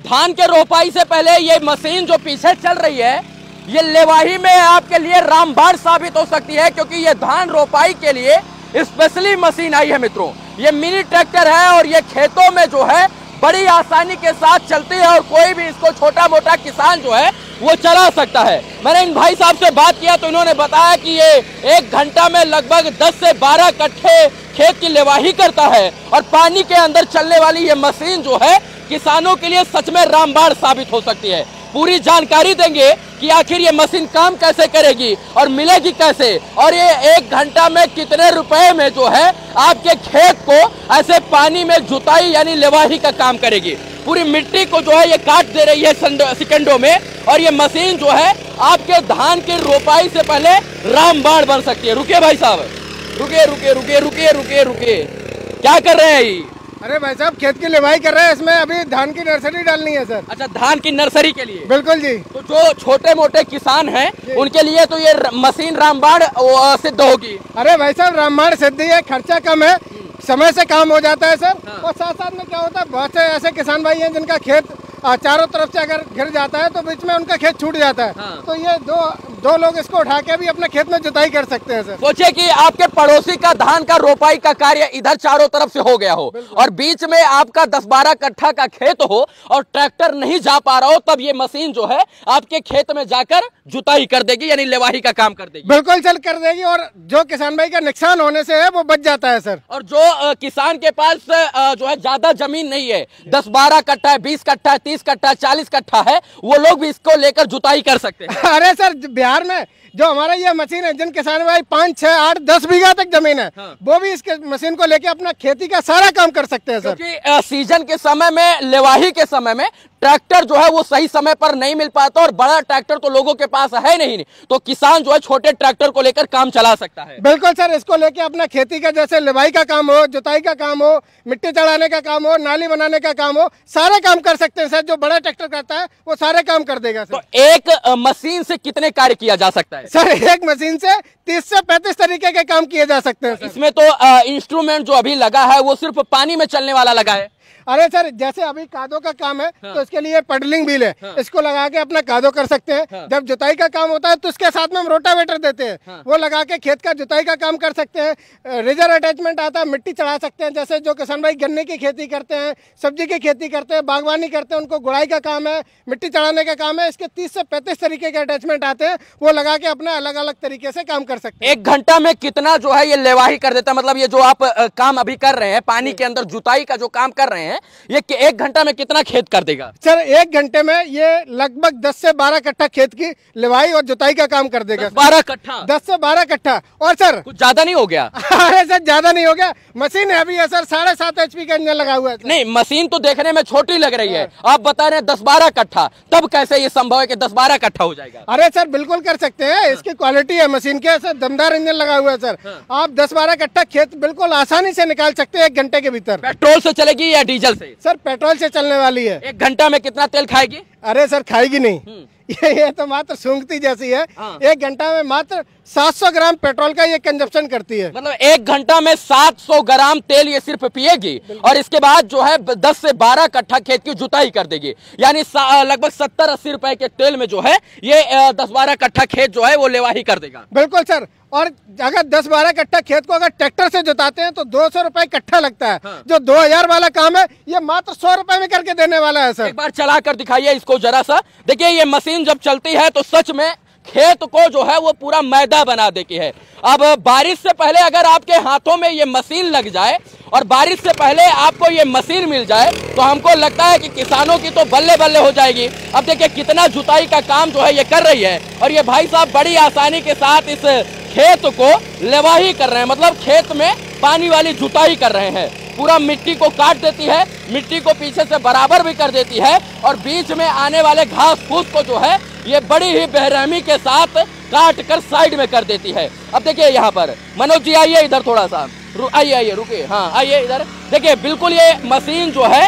धान के रोपाई से पहले ये मशीन जो पीछे चल रही है, ये लेवाही में आपके लिए रामबाण साबित हो सकती है, क्योंकि ये धान रोपाई के लिए स्पेशली मशीन आई है मित्रों। ये मिनी ट्रैक्टर है और ये खेतों में जो है बड़ी आसानी के साथ चलती है और कोई भी इसको छोटा मोटा किसान जो है वो चला सकता है। मैंने इन भाई साहब से बात किया तो इन्होंने बताया कि ये 1 घंटा में लगभग 10 से 12 कट्ठे खेत की लेवाही करता है और पानी के अंदर चलने वाली ये मशीन जो है किसानों के लिए सच में रामबाण साबित हो सकती है। पूरी जानकारी देंगे कि आखिर ये मशीन काम कैसे करेगी और मिलेगी कैसे, और ये 1 घंटा में कितने रुपए में जो है आपके खेत को ऐसे पानी में जुताई यानी लेवाही का काम करेगी। पूरी मिट्टी को जो है ये काट दे रही है सेकंडों में, और ये मशीन जो है आपके धान की रोपाई से पहले रामबाण बन सकती है। रुकिए भाई साहब, रुकिए रुकिए रुकिए रुकिए रुकिए रुकिए, क्या कर रहे हैं ये? अरे भाई साहब खेत की लेवाई कर रहे हैं, इसमें अभी धान की नर्सरी डालनी है सर। अच्छा, धान की नर्सरी के लिए? बिल्कुल जी। तो जो छोटे मोटे किसान हैं उनके लिए तो ये मशीन रामबाण सिद्ध होगी। अरे भाई साहब रामबाण सिद्ध है, खर्चा कम है, समय से काम हो जाता है सर। हाँ। और साथ साथ में क्या होता है, बहुत से ऐसे किसान भाई हैं जिनका खेत चारों तरफ से अगर घिर जाता है तो बीच में उनका खेत छूट जाता है। हाँ। तो ये दो लोग इसको उठा के भी अपने खेत में जुताई कर सकते हैं सर। सोचिए कि आपके पड़ोसी का धान का रोपाई का कार्य इधर चारों तरफ से हो गया हो और बीच में आपका 10-12 कट्ठा का खेत हो और ट्रैक्टर नहीं जा पा रहा हो, तब ये मशीन जो है आपके खेत में जाकर जुताई कर देगी यानी लेवाही का काम कर देगी। बिल्कुल सर कर देगी, और जो किसान भाई का नुकसान होने से है वो बच जाता है सर। और जो किसान के पास जो है ज्यादा जमीन नहीं है, 10-12 कट्ठा है, 20 कट्ठा है, 30 कट्ठा, 40 कट्ठा है, वो लोग भी इसको लेकर जुताई कर सकते हैं। अरे सर बिहार में जो हमारा ये मशीन है, जिन किसान भाई 5, 6, 8, 10 बीघा तक जमीन है, हाँ। वो भी इस मशीन को लेके अपना खेती का सारा काम कर सकते हैं सर। क्योंकि सीजन के समय में, लेवाही के समय में ट्रैक्टर जो है वो सही समय पर नहीं मिल पाता और बड़ा ट्रैक्टर तो लोगों के पास है नहीं, तो किसान जो है छोटे ट्रैक्टर को लेकर काम चला सकता है। बिल्कुल सर, इसको लेके अपना खेती का जैसे लेवाई का काम हो, जुताई का काम हो, मिट्टी चढ़ाने का काम हो, नाली बनाने का काम हो, सारे काम कर सकते हैं सर। जो बड़ा ट्रैक्टर करता है वो सारे काम कर देगा सर। तो एक मशीन से कितने कार्य किया जा सकता है सर? एक मशीन से 30 से 35 तरीके के काम किए जा सकते हैं सर। इसमें तो इंस्ट्रूमेंट जो अभी लगा है वो सिर्फ पानी में चलने वाला लगा है। अरे सर जैसे अभी कादो का काम है, हाँ। तो इसके लिए पडलिंग व्हील है, हाँ। इसको लगा के अपना कादो कर सकते हैं। हाँ। जब जुताई का काम होता है तो उसके साथ में हम रोटावेटर देते हैं, हाँ। वो लगा के खेत का जुताई का काम कर सकते हैं। रिजर अटैचमेंट आता है, मिट्टी चढ़ा सकते हैं। जैसे जो किसान भाई गन्ने की खेती करते हैं, सब्जी की खेती करते हैं, बागवानी करते हैं, उनको गुड़ाई का काम है, मिट्टी चढ़ाने का काम है, इसके 30 से 35 तरीके के अटैचमेंट आते हैं, वो लगा के अपना अलग अलग तरीके से काम कर सकते हैं। 1 घंटा में कितना जो है ये लेवाही कर देता है? मतलब ये जो आप काम अभी कर रहे हैं, पानी के अंदर जुताई का जो काम कर रहे हैं, ये 1 घंटा में कितना खेत कर देगा? सर 1 घंटे में ये लगभग 10 से 12 कट्ठा खेत की लेवाई और जुताई का काम कर देगा। 12 कट्ठा? 10 से 12 कट्ठा। और सर कुछ ज्यादा नहीं हो गया? अरे सर ज्यादा नहीं हो गया, मशीन हैवी है सर, 7.5 HP का इंजन लगा हुआ है। नहीं, मशीन तो देखने में छोटी लग रही है, आप बता रहे हैं 10-12 कट्ठा, तब कैसे ये संभव है कि 10-12 कट्ठा हो जाएगा? अरे सर बिल्कुल कर सकते हैं, इसकी क्वालिटी है मशीन के, सर दमदार इंजन लगा हुआ है सर। आप 10-12 कट्ठा खेत बिल्कुल आसानी से निकाल सकते हैं 1 घंटे के भीतर। पेट्रोल से चलेगी या डीजल से? सर पेट्रोल से चलने वाली है। 1 घंटा में कितना तेल खाएगी? अरे सर खाएगी नहीं, ये तो मात्र सूंघती जैसी है। 1 घंटा में मात्र 700 ग्राम पेट्रोल का ये कंजप्शन करती है। मतलब 1 घंटा में 700 ग्राम तेल ये सिर्फ पिएगी और इसके बाद जो है 10 से 12 कट्ठा खेत की जुताई कर देगी, यानी लगभग 70-80 रुपए के तेल में जो है ये 10-12 कट्ठा खेत जो है वो लेवाही कर देगा। बिल्कुल सर, और अगर 10-12 कट्ठा खेत को अगर ट्रैक्टर से जुताते हैं तो 200 रुपए कट्ठा लगता है। हाँ। जो 2000 वाला काम है ये मात्र 100 रुपए में करके देने वाला है सर। एक बार चला कर दिखाइए इसको जरा सा। देखिए ये मशीन जब चलती है तो सच में खेत को जो है वो पूरा मैदा बना देती है। अब बारिश से पहले अगर आपके हाथों में ये मशीन लग जाए और बारिश से पहले आपको ये मशीन मिल जाए तो हमको लगता है कि किसानों की तो बल्ले बल्ले हो जाएगी। अब देखिए कितना जुताई का काम जो है ये कर रही है और ये भाई साहब बड़ी आसानी के साथ इस खेत को लेवाही कर रहे हैं, मतलब खेत में पानी वाली जुताई कर रहे हैं। पूरा मिट्टी को काट देती है, मिट्टी को पीछे से बराबर भी कर देती है और बीच में आने वाले घास फूस को जो है ये बड़ी ही बेरहमी के साथ काट कर साइड में कर देती है। अब देखिए यहाँ पर मनोज जी आइए इधर थोड़ा सा, आइए रुकिए, हाँ आइए इधर। देखिए बिल्कुल ये मशीन जो है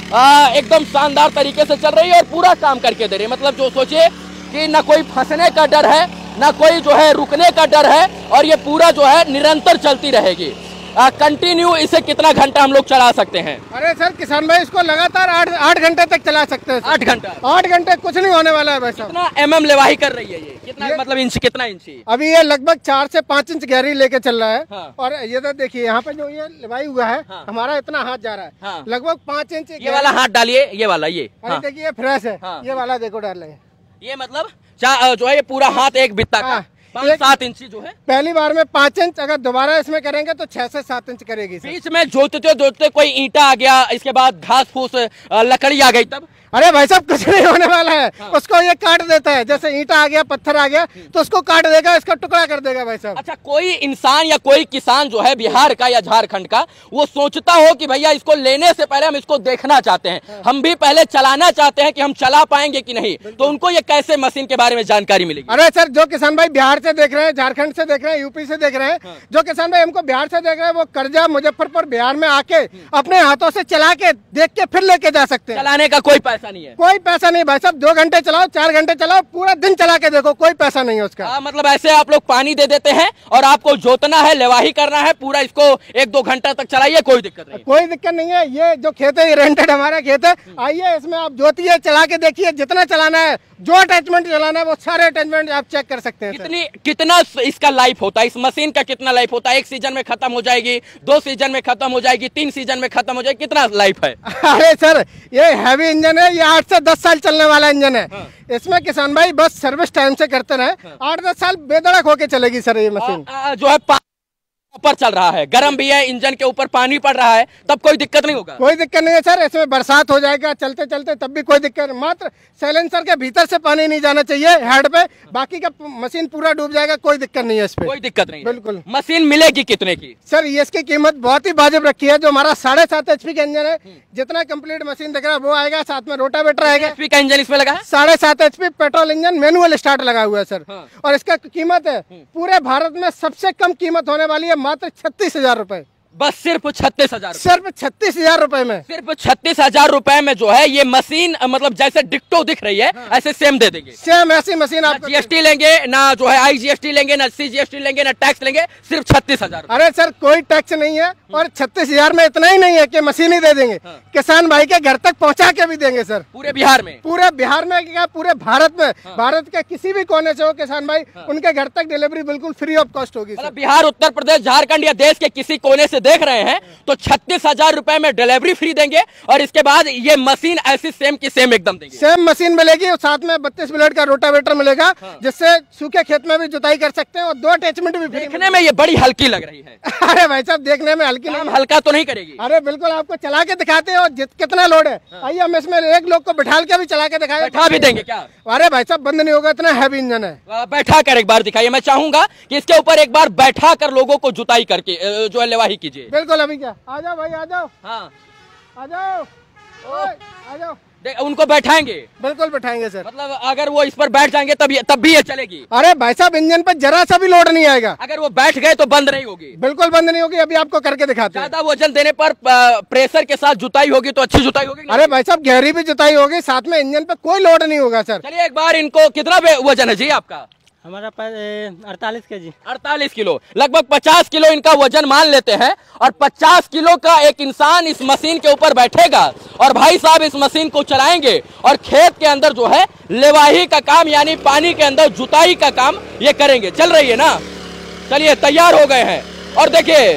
एकदम शानदार तरीके से चल रही है और पूरा काम करके दे रही है। मतलब जो सोचिए कि ना कोई फंसने का डर है, ना कोई जो है रुकने का डर है और ये पूरा जो है निरंतर चलती रहेगी। कंटिन्यू इसे कितना घंटा हम लोग चला सकते हैं? अरे सर किसान भाई इसको लगातार 8 घंटे तक चला सकते हैं। 8 घंटा? 8 घंटे कुछ नहीं होने वाला है भाई साहब। कितना mm लेवाही कर रही है ये? कितना मतलब इंच, कितना इंची? अभी ये लगभग 4 से 5 इंच गहरी लेके चल रहा है। हाँ। और ये तो देखिए यहाँ पे जो ये लेवाई हुआ है, हाँ। हमारा इतना हाथ जा रहा है। हाँ। लगभग 5 इंच। ये वाला हाथ डालिए, ये वाला, ये अरे देखिए फ्रेश है। हाँ। ये वाला देखो डाल रहे, ये मतलब जो है ये पूरा हाथ एक बित्ता का 5-7 इंची जो है। पहली बार में 5 इंच, अगर दोबारा इसमें करेंगे तो 6 से 7 इंच करेगी। बीच में जोतते कोई ईंटा आ गया, इसके बाद घास फूस लकड़ी आ गई तब? अरे भाई साहब कुछ नहीं होने वाला है। हाँ। उसको ये काट देता है, जैसे ईंटा आ गया, पत्थर आ गया तो उसको काट देगा, इसका टुकड़ा कर देगा भाई साहब। अच्छा, कोई इंसान या कोई किसान जो है बिहार का या झारखंड का, वो सोचता हो कि भैया इसको लेने से पहले हम इसको देखना चाहते हैं, हम भी पहले चलाना चाहते हैं कि हम चला पाएंगे कि नहीं, तो उनको ये कैसे मशीन के बारे में जानकारी मिलेगी? अरे सर जो किसान भाई बिहार से देख रहे हैं, झारखंड से देख रहे हैं, यूपी से देख रहे हैं, जो किसान भाई हमको बिहार से देख रहे हैं, वो कर्जा मुजफ्फरपुर बिहार में आके अपने हाथों से चला के देख के फिर लेके जा सकते हैं। चलाने का कोई पैसा नहीं है? कोई पैसा नहीं भाई साहब। 2 घंटे चलाओ, 4 घंटे चलाओ, पूरा दिन चला के देखो, कोई पैसा नहीं है उसका। मतलब ऐसे आप लोग पानी दे देते हैं और आपको जोतना है, लेवाही करना है, पूरा इसको 1-2 घंटा तक चलाइए, कोई दिक्कत नहीं? कोई दिक्कत नहीं है। ये जो खेत है ये रेंटेड हमारा खेत है। आइए इसमें आप जोतिए, चला के देखिए, जितना चलाना है, जो अटैचमेंट चलाना है वो सारे अटैचमेंट आप चेक कर सकते हैं। कितना इसका लाइफ होता है, इस मशीन का कितना लाइफ होता है? 1 सीजन में खत्म हो जाएगी, 2 सीजन में खत्म हो जाएगी, 3 सीजन में खत्म हो जाएगी, कितना लाइफ है? अरे सर ये हैवी इंजन है, ये 8 से 10 साल चलने वाला इंजन है। हाँ। इसमें किसान भाई बस सर्विस टाइम से करते रहे, 8-10 साल बेधड़क होके चलेगी सर ये मशीन। जो है ऊपर चल रहा है, गर्म भी है, इंजन के ऊपर पानी पड़ रहा है, तब कोई दिक्कत नहीं होगा? कोई दिक्कत नहीं है सर। इसमें बरसात हो जाएगा चलते चलते तब भी कोई दिक्कत नहीं, मात्र साइलेंसर के भीतर से पानी नहीं जाना चाहिए हेड पे, बाकी का मशीन पूरा डूब जाएगा, कोई दिक्कत नहीं है इस पे। कोई दिक्कत नहीं? बिल्कुल। मशीन मिलेगी कितने की सर? ये इसकी कीमत बहुत ही वाजिब रखी है। जो हमारा 7.5 HP का इंजन है, जितना कंप्लीट मशीन दिख रहा है वो आएगा, साथ में रोटावेटर आएगा। HP का इंजन इसमें लगा है? 7.5 HP petrol engine, manual start लगा हुआ है सर। और इसका कीमत है पूरे भारत में सबसे कम कीमत होने वाली है, मात्र 36,000 रुपए। बस सिर्फ 36,000? सिर्फ 36,000 रुपए में। सिर्फ 36,000 रुपए में जो है ये मशीन, मतलब जैसे डिक्टो दिख रही है ऐसे सेम दे देंगे? सेम ऐसी मशीन आपको। GST लेंगे ना, जो है IGST लेंगे ना, CGST लेंगे ना, टैक्स लेंगे, सिर्फ 36,000? अरे सर कोई टैक्स नहीं है, और 36,000 में इतना ही नहीं है कि मशीन ही दे देंगे, किसान भाई के घर तक पहुंचा के भी देंगे सर। पूरे बिहार में? पूरे बिहार में क्या, पूरे भारत में। भारत के किसी भी कोने से हो किसान भाई, उनके घर तक डिलीवरी बिल्कुल फ्री ऑफ कॉस्ट होगी। मतलब बिहार, उत्तर प्रदेश, झारखंड या देश के किसी कोने से देख रहे हैं तो 36,000 रुपए में डिलीवरी फ्री देंगे, और इसके बाद ये मशीन ऐसी सेम की सेम एकदम देंगे? सेम मशीन मिलेगी, और साथ में 32 ब्लेड का रोटावेटर मिलेगा, जिससे सूखे खेत में भी जुताई कर सकते हैं, और 2 अटैचमेंट भी। देखने में ये बड़ी हल्की लग रही है। अरे भाई साहब देखने में हल्की नहीं, हल्का तो नहीं करेगी? अरे बिल्कुल, आपको चला के दिखाते हैं और कितना लोड है। आइए हम इसमें एक लोग को बैठा के भी चला के दिखाएं। बैठा भी देंगे क्या? अरे भाई साहब बंद नहीं होगा, इतना हैवी इंजन है। बैठा कर एक बार दिखाइए, मैं चाहूंगा कि इसके ऊपर एक बार बैठा कर लोगों को जुताई करके जो है लेवाही कीजिए। बिल्कुल, अभी क्या, आ जाओ भाई, आ जाओ। हाँ आ जाओ, आ जाओ। उनको बैठाएंगे? बिल्कुल बैठाएंगे सर। मतलब अगर वो इस पर बैठ जाएंगे तब भी ये चलेगी? अरे भाई साहब इंजन पर जरा सा भी लोड नहीं आएगा। अगर वो बैठ गए तो बंद नहीं होगी? बिल्कुल बंद नहीं होगी, अभी आपको करके दिखाते हैं। ज्यादा वजन देने पर प्रेशर के साथ जुताई होगी तो अच्छी जुताई होगी? अरे भाई साहब गहरी भी जुताई होगी, साथ में इंजन पे कोई लोड नहीं होगा सर। चलिए एक बार इनको, कितना वजन है जी आपका? हमारा 48 kg। 48 किलो, लगभग 50 किलो इनका वजन मान लेते हैं, और 50 किलो का एक इंसान इस मशीन के ऊपर बैठेगा और भाई साहब इस मशीन को चलाएंगे और खेत के अंदर जो है लेवाही का काम, यानी पानी के अंदर जुताई का काम ये करेंगे। चल रही है ना? चलिए तैयार हो गए हैं, और देखिए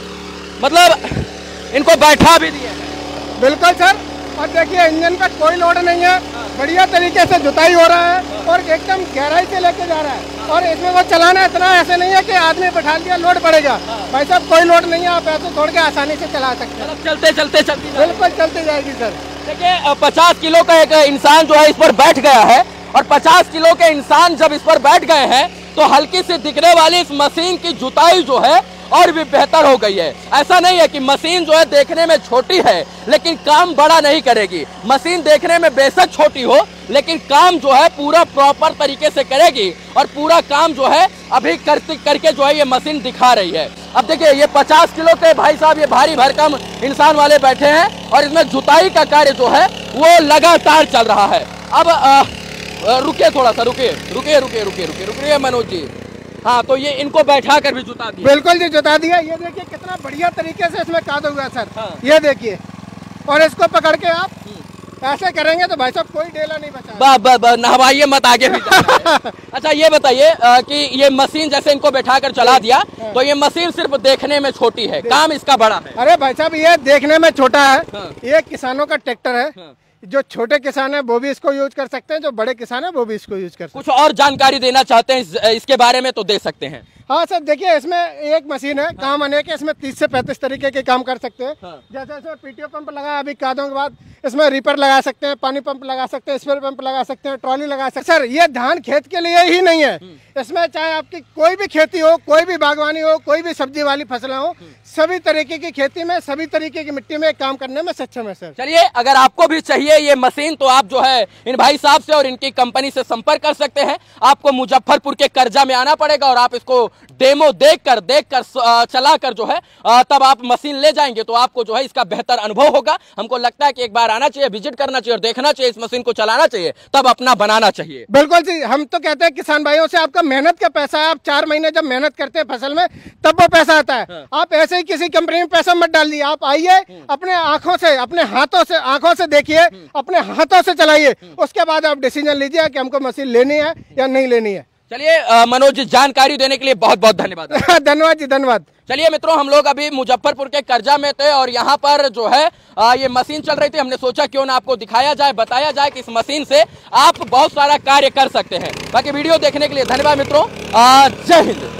मतलब इनको बैठा भी दिए हैं। बिल्कुल सर, और देखिए इंजन का कोई लोड नहीं है, बढ़िया तरीके से जुताई हो रहा है, और एकदम गहराई से लेके जा रहा है, और इसमें वो चलाना इतना ऐसे नहीं है कि आदमी बैठा दिया लोड पड़ेगा। भाई साहब कोई लोड नहीं है, आप ऐसे छोड़ के आसानी से चला सकते हैं। चलते चलते चलती, बिल्कुल चलती जाएगी सर। देखिए 50 किलो का एक इंसान जो है इस पर बैठ गया है, और 50 किलो के इंसान जब इस पर बैठ गए हैं तो हल्की से दिखने वाली इस मशीन की जुताई जो है और भी बेहतर हो गई है। ऐसा नहीं है कि मशीन जो है देखने में छोटी है लेकिन काम बड़ा नहीं करेगी। मशीन देखने में बेशक छोटी हो लेकिन काम जो है पूरा प्रॉपर तरीके से करेगी, और पूरा काम जो है अभी करके जो है ये मशीन दिखा रही है। अब देखिए ये 50 किलो के भाई साहब ये भारी भरकम इंसान वाले बैठे हैं, और इसमें जुताई का कार्य जो है वो लगातार चल रहा है। अब रुकिए थोड़ा सा, रुकिए मनोज जी, हाँ, तो ये इनको बैठा कर भी जुता दिया। बिल्कुल जी, जुता दिया। ये देखिए कितना बढ़िया तरीके से इसमें काद हुआ सर। हाँ। ये देखिए, और इसको पकड़ के आप ऐसे करेंगे तो भाई साहब कोई ढेला नहीं बचा। नहवाइए मत, आगे भी जाना है। अच्छा ये बताइए कि ये मशीन जैसे इनको बैठा कर चला दिया, तो ये मशीन सिर्फ देखने में छोटी है, काम इसका बड़ा है। अरे भाई साहब, ये देखने में छोटा है। हाँ। ये किसानों का ट्रैक्टर है। हाँ। जो छोटे किसान है वो भी इसको यूज कर सकते हैं, जो बड़े किसान है वो भी इसको यूज कर सकते हैं। कुछ और जानकारी देना चाहते हैं इसके बारे में तो दे सकते हैं। हाँ सर, देखिए इसमें एक मशीन है, काम अनेक है। इसमें 30 से 35 तरीके के काम कर सकते हैं। हाँ। जैसे इसमें पीटीओ पंप लगा, अभी कादों के बाद इसमें रीपर लगा सकते हैं, पानी पंप लगा सकते हैं, स्प्रे पंप लगा सकते हैं, ट्रॉली लगा सकते हैं। सर ये धान खेत के लिए ही नहीं है, इसमें चाहे आपकी कोई भी खेती हो, कोई भी बागवानी हो, कोई भी सब्जी वाली फसलें हो, सभी तरीके की खेती में, सभी तरीके की मिट्टी में काम करने में सक्षम है सर। चलिए, अगर आपको भी चाहिए ये मशीन तो आप जो है इन भाई साहब से और इनकी कंपनी से संपर्क कर सकते हैं। आपको मुजफ्फरपुर के कर्जा में आना पड़ेगा और आप इसको डेमो देख कर चला कर जो है तब आप मशीन ले जाएंगे तो आपको जो है इसका बेहतर अनुभव होगा। हमको लगता है कि एक बार आना चाहिए, विजिट करना चाहिए और देखना चाहिए, इस मशीन को चलाना चाहिए, तब अपना बनाना चाहिए। बिल्कुल जी, हम तो कहते हैं किसान भाइयों से, आपका मेहनत का पैसा है। आप 4 महीने जब मेहनत करते हैं फसल में, तब वो पैसा आता है। हाँ। आप ऐसे ही किसी कंपनी में पैसा मत डालिए। आप आइए, अपने आंखों से, अपने हाथों से, आंखों से देखिए, अपने हाथों से चलाइए, उसके बाद आप डिसीजन लीजिए कि हमको मशीन लेनी है या नहीं लेनी है। चलिए मनोज जी, जानकारी देने के लिए बहुत बहुत धन्यवाद। धन्यवाद जी, धन्यवाद। चलिए मित्रों, हम लोग अभी मुजफ्फरपुर के कर्जा में थे और यहाँ पर जो है ये मशीन चल रही थी। हमने सोचा क्यों ना आपको दिखाया जाए, बताया जाए कि इस मशीन से आप बहुत सारा कार्य कर सकते हैं। बाकी वीडियो देखने के लिए धन्यवाद मित्रों। जय हिंद।